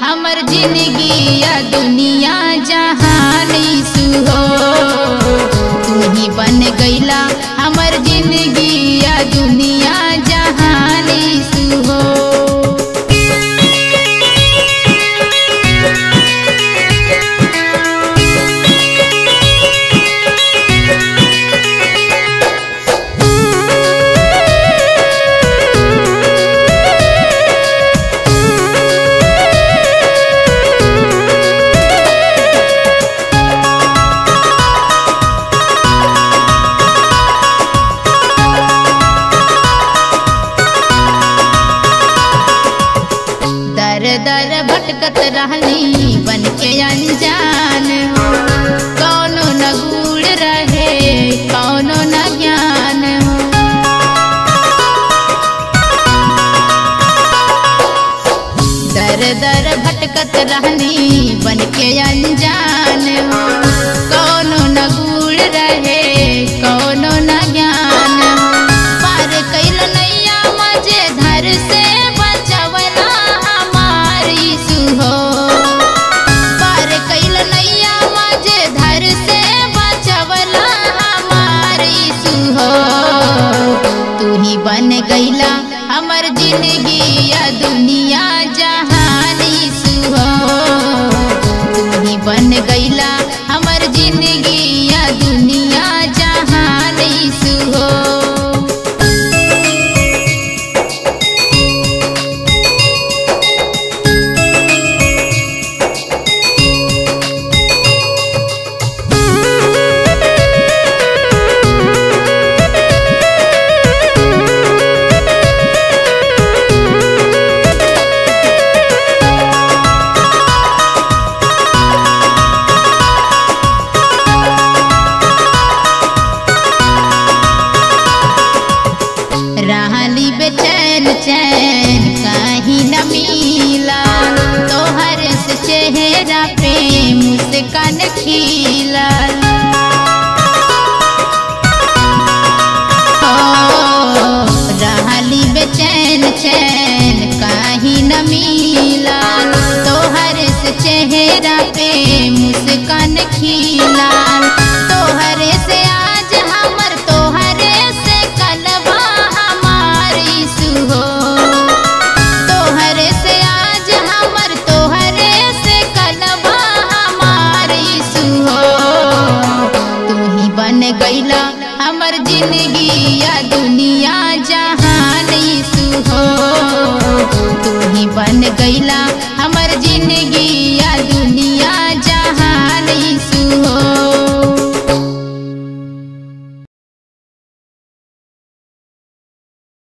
हमर जिंदगी या दुनिया जहान यीशु हो। तू ही बन गईला हमर जिंदगी या दुनिया जहान यीशु हो। दर दर भटकत रहनी बन के अनजान हो। कौनो न गुण रहे कौनो न ज्ञान हो। दर दर भटकत रहनी बन के अनजान हो। कौनो न गुण रहे कौनो न ज्ञान हो। पार कैल नैया मजे धर से बचवला हो। पार कैल नैया मजे धर से बचवला हमार यीशु हो। तू ही बन गईला हमर जिंदगी या दुनिया जहान यीशु हो। तू ही बन गईला हमर जिंदगी या दुनिया जहान यीशु हो। रहली बेचैन चैन कहीं न मिला। तोहर से चेहरा पे मुस्कान खिला। रहली बेचैन चैन कहीं न मिला। तोहर से चेहरा पे मुस्कान खिला। तोहरे से आज हमर तोहरे से कलवा हो। तोहरे से आज हमर तोहरे से कलवा हमार यीशु हो। तू ही बन गईला हमर जिंदगी या दुनिया जहान यीशु हो। तू ही बन गईला